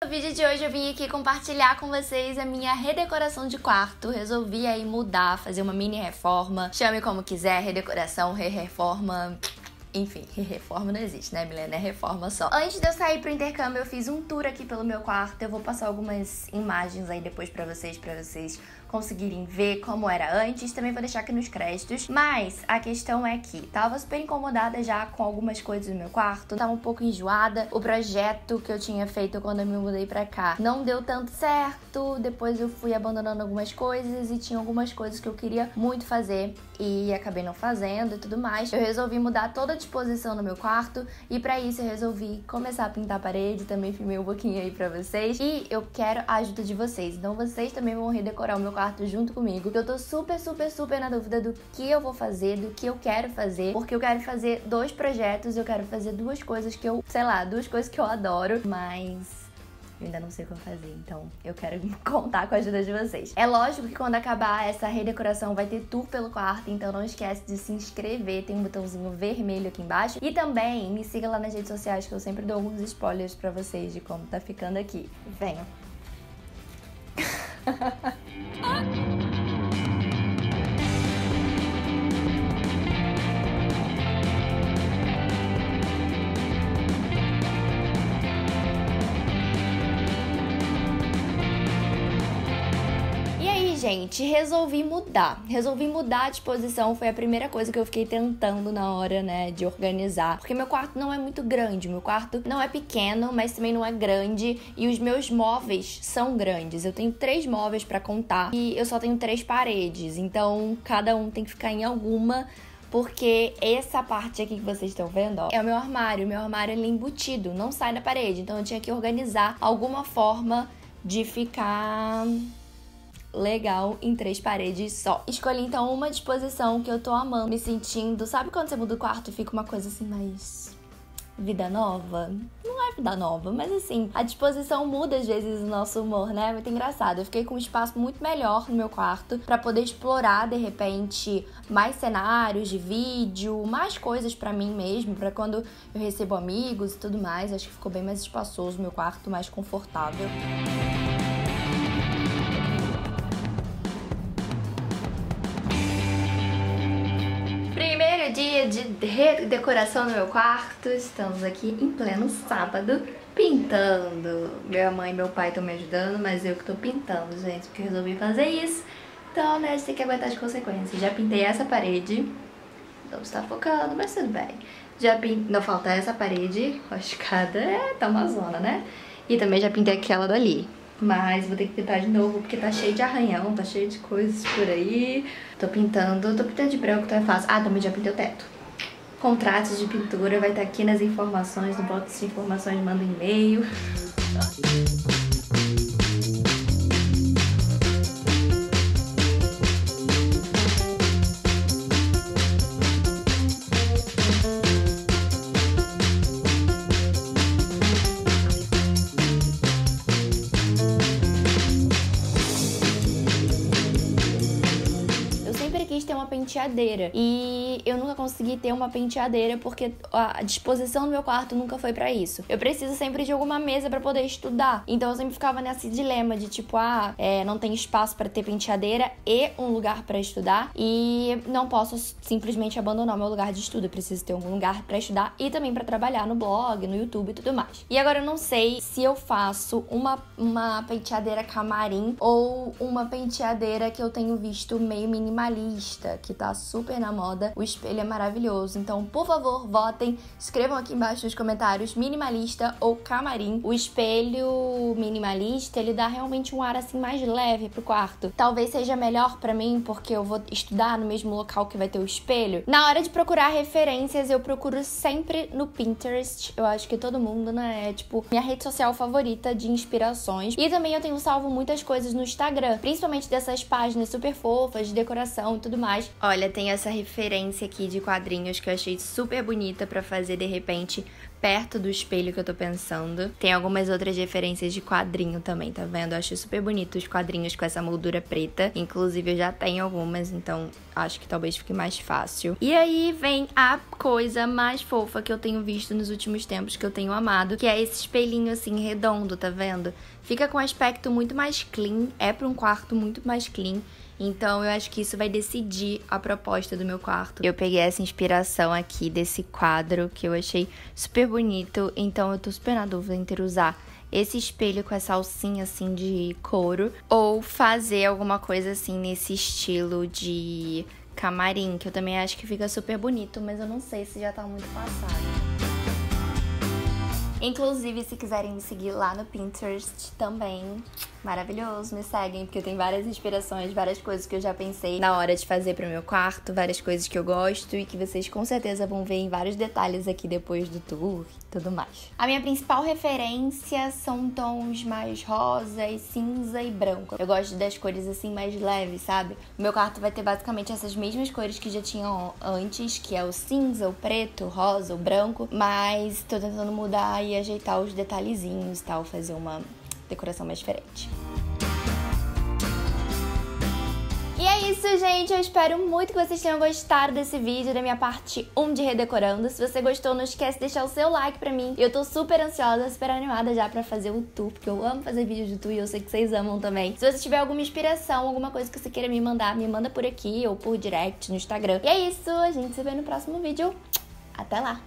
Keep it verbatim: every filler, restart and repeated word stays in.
No vídeo de hoje eu vim aqui compartilhar com vocês a minha redecoração de quarto. Resolvi aí mudar, fazer uma mini reforma, chame como quiser, redecoração, re-reforma... Enfim, reforma não existe, né, Milena? É reforma só. Antes de eu sair pro intercâmbio, eu fiz um tour aqui pelo meu quarto. Eu vou passar algumas imagens aí depois pra vocês, pra vocês conseguirem ver como era antes. Também vou deixar aqui nos créditos. Mas a questão é que tava super incomodada já com algumas coisas no meu quarto. Tava um pouco enjoada. O projeto que eu tinha feito quando eu me mudei pra cá não deu tanto certo. Depois eu fui abandonando algumas coisas e tinha algumas coisas que eu queria muito fazer e acabei não fazendo e tudo mais. Eu resolvi mudar toda a disposição no meu quarto e pra isso eu resolvi começar a pintar a parede. Também filmei um pouquinho aí pra vocês e eu quero a ajuda de vocês. Então vocês também vão redecorar o meu quarto junto comigo. Eu tô super, super, super na dúvida do que eu vou fazer, do que eu quero fazer, porque eu quero fazer dois projetos, eu quero fazer duas coisas que eu, sei lá, duas coisas que eu adoro, mas... eu ainda não sei o que eu vou fazer, então eu quero contar com a ajuda de vocês. É lógico que quando acabar essa redecoração vai ter tour pelo quarto, então não esquece de se inscrever, tem um botãozinho vermelho aqui embaixo. E também me siga lá nas redes sociais que eu sempre dou alguns spoilers pra vocês de como tá ficando aqui. Venham! Gente, resolvi mudar. Resolvi mudar a disposição, foi a primeira coisa que eu fiquei tentando na hora, né, de organizar. Porque meu quarto não é muito grande, meu quarto não é pequeno, mas também não é grande. E os meus móveis são grandes. Eu tenho três móveis pra contar e eu só tenho três paredes. Então, cada um tem que ficar em alguma... porque essa parte aqui que vocês estão vendo, ó, é o meu armário. Meu armário ele é embutido, não sai da parede. Então eu tinha que organizar alguma forma de ficar... legal em três paredes só. Escolhi então uma disposição que eu tô amando, me sentindo... sabe quando você muda o quarto e fica uma coisa assim mais... vida nova? Não é vida nova, mas assim, a disposição muda às vezes o nosso humor, né? É muito engraçado. Eu fiquei com um espaço muito melhor no meu quarto pra poder explorar, de repente, mais cenários de vídeo, mais coisas pra mim mesmo, pra quando eu recebo amigos e tudo mais. Acho que ficou bem mais espaçoso o meu quarto, mais confortável. Primeiro dia de redecoração no meu quarto. Estamos aqui em pleno sábado pintando. Minha mãe e meu pai estão me ajudando, mas eu que tô pintando, gente, porque eu resolvi fazer isso. Então, né, a gente tem que aguentar as consequências. Já pintei essa parede. Não está focando, mas tudo bem. Já pintei... não falta essa parede. A escada é... tá uma zona, né? E também já pintei aquela dali. Mas vou ter que pintar de novo porque tá cheio de arranhão, tá cheio de coisas por aí. Tô pintando, tô pintando de branco, então é fácil. Ah, também já pintei o teto. Contratos de pintura vai estar aqui nas informações, no box de informações, manda um e-mail. Ter uma penteadeira e eu nunca consegui ter uma penteadeira porque a disposição do meu quarto nunca foi pra isso. Eu preciso sempre de alguma mesa pra poder estudar, então eu sempre ficava nesse dilema de tipo, ah, é, não tem espaço pra ter penteadeira e um lugar pra estudar e não posso simplesmente abandonar o meu lugar de estudo. Eu preciso ter algum lugar pra estudar e também pra trabalhar no blog, no YouTube e tudo mais. E agora eu não sei se eu faço uma, uma penteadeira camarim ou uma penteadeira que eu tenho visto meio minimalista, que tá super na moda. O espelho é maravilhoso, então por favor votem, escrevam aqui embaixo nos comentários minimalista ou camarim. O espelho minimalista, ele dá realmente um ar assim mais leve pro quarto. Talvez seja melhor pra mim porque eu vou estudar no mesmo local que vai ter o espelho. Na hora de procurar referências, eu procuro sempre no Pinterest. Eu acho que todo mundo, né, é tipo minha rede social favorita de inspirações. E também eu tenho salvo muitas coisas no Instagram, principalmente dessas páginas super fofas de decoração e tudo mais. Olha, tem essa referência aqui de quadrinhos que eu achei super bonita pra fazer, de repente, perto do espelho que eu tô pensando. Tem algumas outras referências de quadrinho também, tá vendo? Eu acho super bonito os quadrinhos com essa moldura preta. Inclusive, eu já tenho algumas, então acho que talvez fique mais fácil. E aí vem a coisa mais fofa que eu tenho visto nos últimos tempos, que eu tenho amado, que é esse espelhinho assim, redondo, tá vendo? Fica com um aspecto muito mais clean, é pra um quarto muito mais clean. Então eu acho que isso vai decidir a proposta do meu quarto. Eu peguei essa inspiração aqui desse quadro que eu achei super bonito, então eu tô super na dúvida entre usar esse espelho com essa alcinha assim de couro ou fazer alguma coisa assim nesse estilo de camarim, que eu também acho que fica super bonito, mas eu não sei se já tá muito passado. Inclusive, se quiserem me seguir lá no Pinterest também, maravilhoso, me seguem, porque tem várias inspirações, várias coisas que eu já pensei na hora de fazer pro meu quarto, várias coisas que eu gosto e que vocês com certeza vão ver em vários detalhes aqui depois do tour e tudo mais. A minha principal referência são tons mais rosas, cinza e branco. Eu gosto das cores assim mais leves, sabe? O meu quarto vai ter basicamente essas mesmas cores que já tinham antes, que é o cinza, o preto, o rosa, o branco, mas tô tentando mudar e ajeitar os detalhezinhos e tal, fazer uma decoração mais diferente. E é isso, gente. Eu espero muito que vocês tenham gostado desse vídeo, da minha parte um de redecorando. Se você gostou, não esquece de deixar o seu like pra mim. Eu tô super ansiosa, super animada já pra fazer o tour, porque eu amo fazer vídeos de tour e eu sei que vocês amam também. Se você tiver alguma inspiração, alguma coisa que você queira me mandar, me manda por aqui ou por direct no Instagram. E é isso, a gente se vê no próximo vídeo. Até lá!